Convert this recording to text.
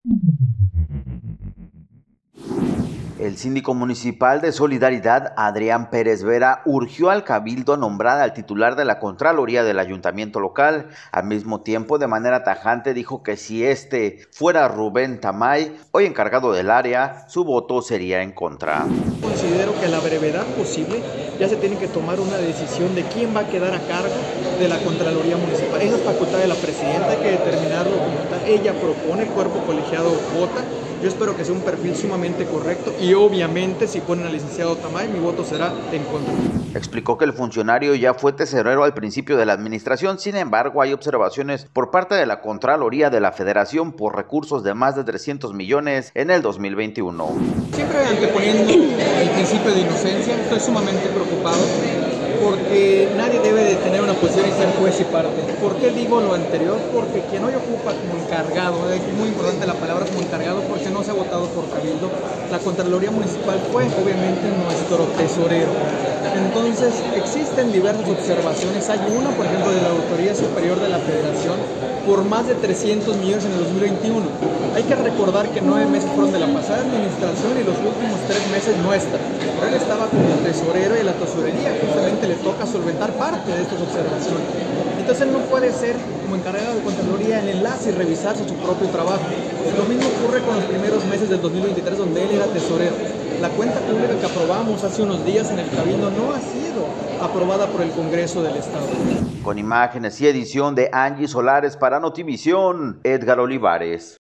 El síndico municipal de Solidaridad, Adrián Pérez Vera, urgió al Cabildo a nombrar al titular de la Contraloría del Ayuntamiento local. Al mismo tiempo, de manera tajante, dijo que si este fuera Rubén Tamay, hoy encargado del área, su voto sería en contra. Considero que a la brevedad posible ya se tiene que tomar una decisión de quién va a quedar a cargo de la Contraloría Municipal. Esa es facultad de la presidenta, hay que determinarlo como tal. Ella propone, el cuerpo colegiado vota. Yo espero que sea un perfil sumamente correcto y obviamente si ponen al licenciado Tamay, mi voto será en contra. Explicó que el funcionario ya fue tesorero al principio de la administración, sin embargo hay observaciones por parte de la Contraloría de la Federación por recursos de más de 300 millones en el 2021. Siempre anteponiendo el principio de inocencia, estoy sumamente preocupado porque nadie debe de tener una posición y ser juez y parte. ¿Por qué digo lo anterior? Porque quien hoy ocupa como encargado, es muy importante la palabra como encargado porque no se ha votado por Cabildo, la Contraloría Municipal fue obviamente nuestro tesorero. Entonces existen diversas observaciones, hay una por ejemplo de la Auditoría Superior de la Federación por más de 300 millones en el 2021. Hay que recordar que 9 meses fueron de la pasada administración y los últimos 3 meses nuestra. Él estaba como tesorero y la tesorería justamente le toca solventar parte de estas observaciones. Entonces él no puede ser como encargado de Contraloría el enlace y revisarse su propio trabajo. Lo mismo ocurre con los primeros meses del 2023 donde él era tesorero. La cuenta pública que aprobamos hace unos días en el Cabildo no ha sido aprobada por el Congreso del Estado. Con imágenes y edición de Angie Solares para Notivisión, Edgar Olivares.